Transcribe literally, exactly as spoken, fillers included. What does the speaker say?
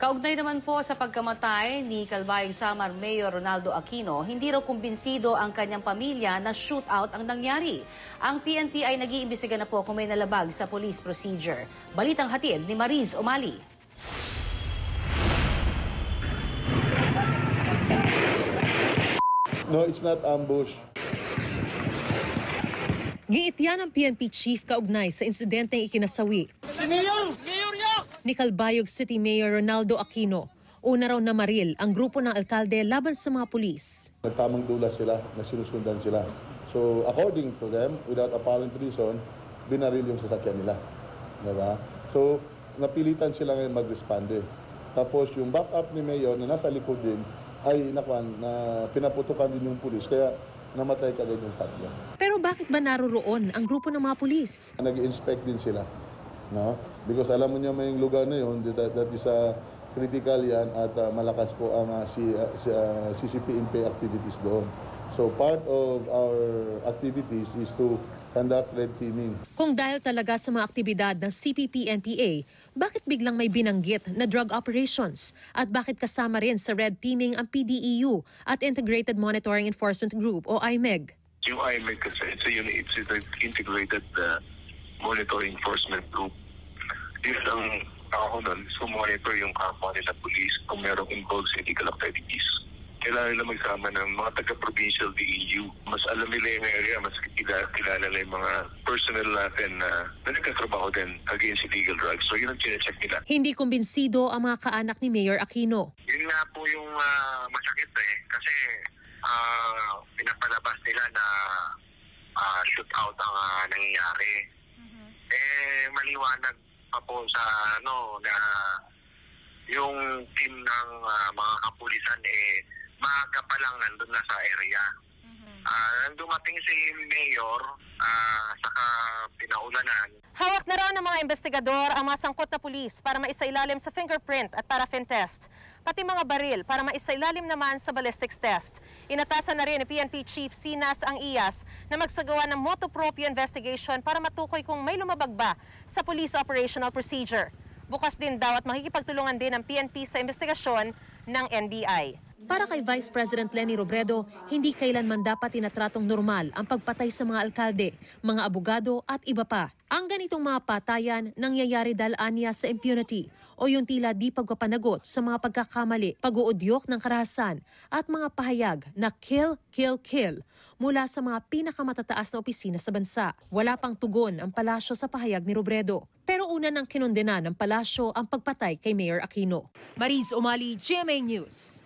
Kaugnay naman po sa pagkamatay ni Calbayog Samar Mayor Ronaldo Aquino, hindi raw kumbinsido ang kanyang pamilya na shootout ang nangyari. Ang P N P ay nag-iimbestiga na po kung may nalabag sa police procedure. Balitang hatid ni Mariz Umali. No, it's not ambush. Giit yan ng P N P chief kaugnay sa insidenteng ikinasawi Si Mayor! Mayor niya! ni Calbayog City Mayor Ronaldo Aquino. Una raw na maril ang grupo ng alkalde laban sa mga pulis. Nagtamang dulas sila, na sinusundan sila. So according to them, without apparent reason, binaril yung sasakyan nila. Diba? So napilitan sila ngayon mag-respond. Tapos yung backup ni Mayor na nasa likod din, ay nakwan, na pinaputukan din yung pulis. Kaya namatay kagad yung tatlo. Pero bakit ba naroroon ang grupo ng mga pulis? Nag-inspect din sila. No? Because alam mo niya may lugar na yun, that, that is uh, critical yan at uh, malakas po ang uh, C, uh, C C P N P activities doon. So part of our activities is to conduct red teaming. Kung dahil talaga sa mga aktibidad ng C P P N P A, bakit biglang may binanggit na drug operations? At bakit kasama rin sa red teaming ang P D E U at Integrated Monitoring Enforcement Group o I M E G? Yung I M E G kasi, it's a, it's a integrated uh, monitoring enforcement group. Yun ang ako nun, so monitor yung kapwa nila police kung merong involved sa illegal activities. Kailangan nila magsama ng mga taga-provincial D E U. Mas alam nila yung area, mas kilala, kilala nila yung mga personnel natin na, na nagkatrabaho din against illegal drugs. So yun ang chinecheck nila. Hindi kumbinsido ang mga kaanak ni Mayor Aquino. Yun nga po yung uh, masakit eh. Kasi uh, pinapalabas nila na uh, shootout ang uh, nangyayari. Mm-hmm. Eh, maliwanag pa po sa ano na yung team ng uh, mga kapulisan eh maaga pa lang nandun na sa area. Mm-hmm. Uh, nang dumating si Mayor, uh, saka pinaulanan. Hawak na raw ng mga investigador ang mga sangkot na pulis para maisailalim sa fingerprint at paraffin test. Pati mga baril para maisailalim naman sa ballistics test. Inatasan na rin ni P N P Chief Sinas ang I A S na magsagawa ng motu proprio investigation para matukoy kung may lumabag ba sa police operational procedure. Bukas din daw at makikipagtulungan din ng P N P sa investigasyon ng N B I. Para kay Vice President Leni Robredo, hindi kailanman dapat tinatratong normal ang pagpatay sa mga alkalde, mga abogado at iba pa. Ang ganitong mga patayan nangyayari dahil anya sa impunity o yung tila di pagpapanagot sa mga pagkakamali, pag-uudyok ng karahasan at mga pahayag na kill, kill, kill mula sa mga pinakamatataas na opisina sa bansa. Wala pang tugon ang palasyo sa pahayag ni Robredo. Pero una nang kinondena ng palasyo ang pagpatay kay Mayor Aquino. Mariz Umali, G M A News.